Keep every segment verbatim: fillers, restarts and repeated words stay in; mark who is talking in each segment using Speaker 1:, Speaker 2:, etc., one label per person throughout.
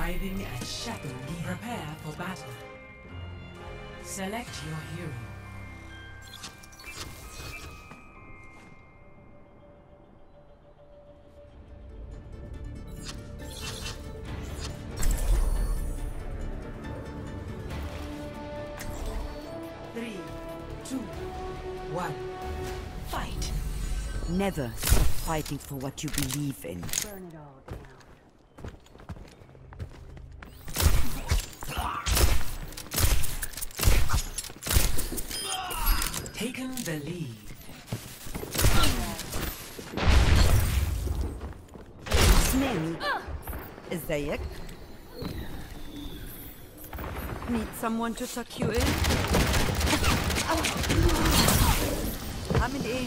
Speaker 1: Writhing and shattered, prepare for battle. Select your hero. Three, two, one, fight!
Speaker 2: Never stop fighting for what you believe in.
Speaker 3: Burn it all down.
Speaker 1: Taken the lead.
Speaker 2: Name ازيك? Need someone to tuck you in? عامل ايه؟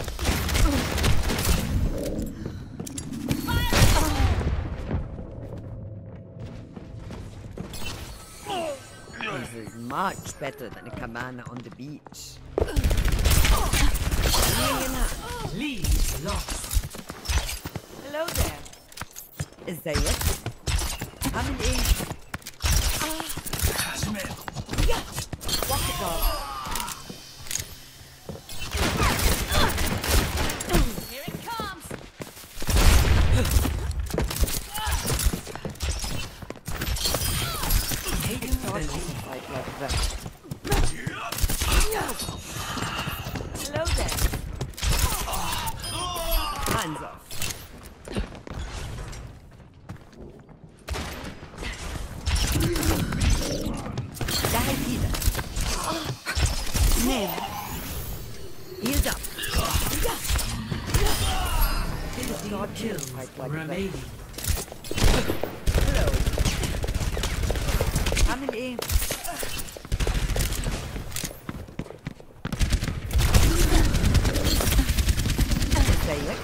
Speaker 2: This is much better than a cabana on the beach.
Speaker 1: Lead lost.
Speaker 2: Hello there. ازيك؟ عامل ايه؟ Walk the dog.
Speaker 3: Here it comes.
Speaker 1: Taken the lead.
Speaker 2: Fight like that. Hello there. Hands off. Daher wieder. Name. Heels up.
Speaker 1: Fifteen kills
Speaker 2: Fight like
Speaker 1: remaining.
Speaker 2: Hello. عامل ايه؟ ازيك؟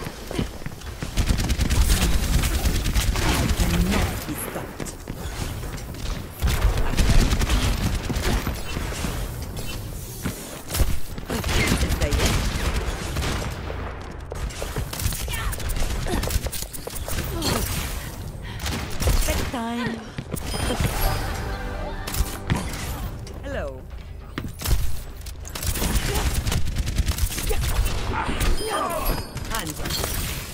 Speaker 2: I cannot be stopped. ازيك؟ Bedtime. Hello. Hands up.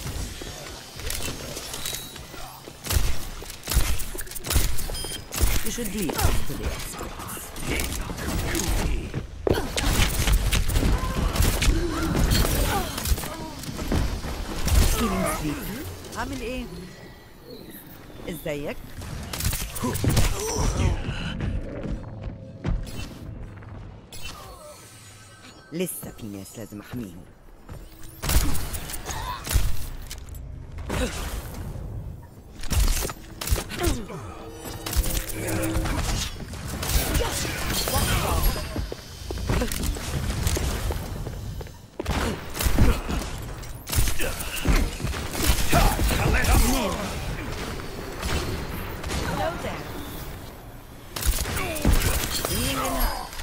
Speaker 2: You should leave us to the experts. Feeling sleepy? عامل ايه؟ ازيك؟ لسه في ناس لازم احميهم. Hello there. Being in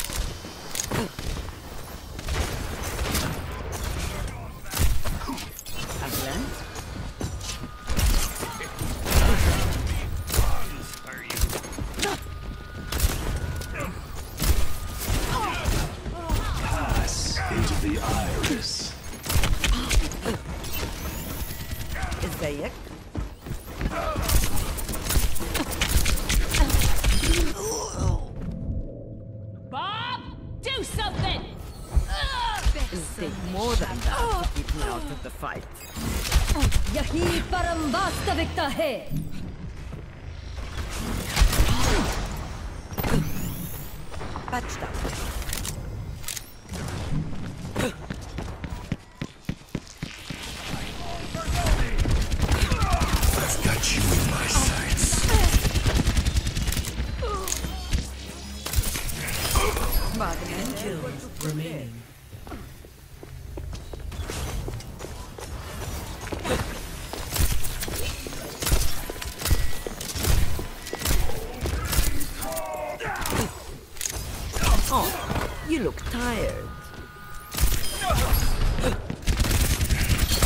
Speaker 2: Again?
Speaker 4: Pass into the iris.
Speaker 2: ازيك؟
Speaker 3: Bob, do something.
Speaker 2: It'll take more than that to keep me out of the fight.
Speaker 3: यही परम वास्तविकता है.
Speaker 2: Patched up.
Speaker 4: I've got you in my sights.
Speaker 1: Ten kills remaining.
Speaker 2: Oh, you look tired.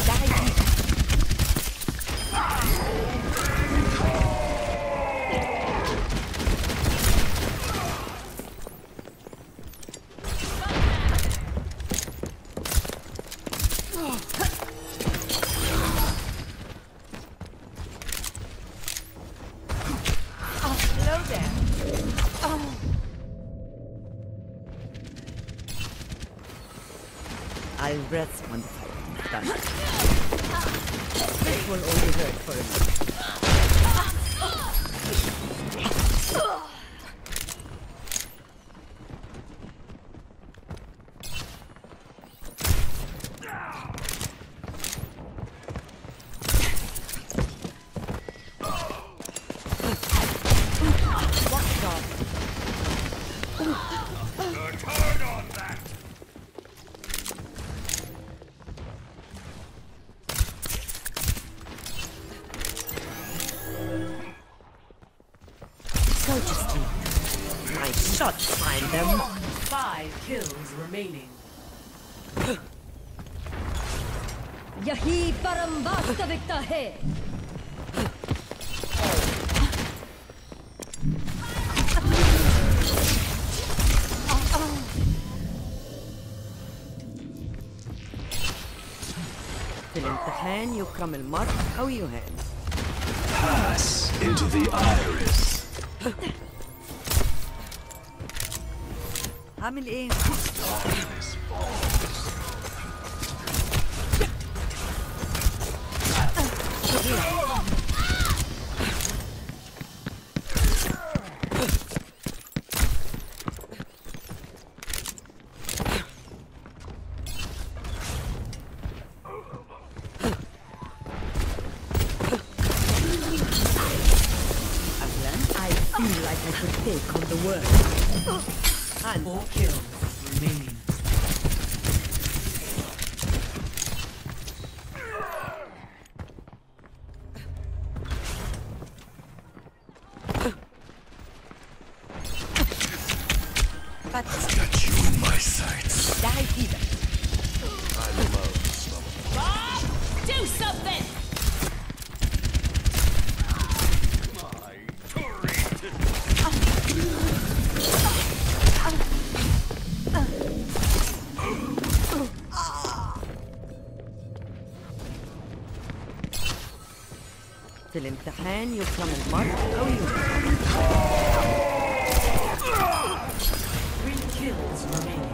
Speaker 2: Die. I'll rest when the fighting is done. This will only hurt for a minute. My shots find them.
Speaker 1: Five kills remaining.
Speaker 3: यही परम वास्तविकता है.
Speaker 2: في الامتحان يكرم المرء أو يهان.
Speaker 4: Pass into the iris.
Speaker 2: عامل ايه؟ I feel like I could take on the world. And
Speaker 1: Four kills remaining.
Speaker 4: I've got you in my sights.
Speaker 2: die wieder.
Speaker 4: I love the smell of
Speaker 3: Bob, do something.
Speaker 2: في الامتحان يكرم المرء أو يهان.
Speaker 1: Three kills remaining.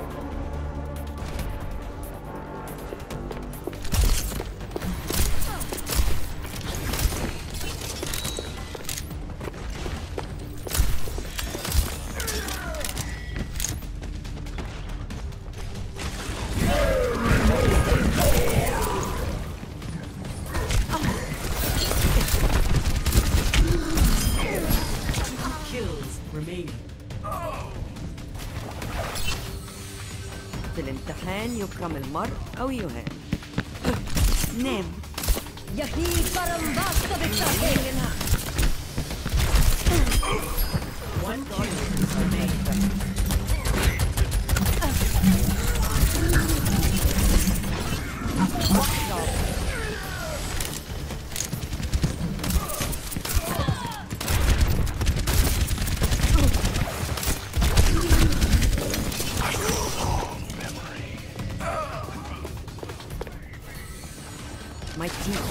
Speaker 2: في الامتحان يكرم المرء أو يهان. نام.
Speaker 3: यही परम वास्तविकता है.
Speaker 1: One kill remaining.
Speaker 2: My teeth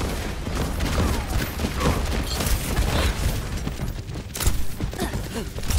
Speaker 2: are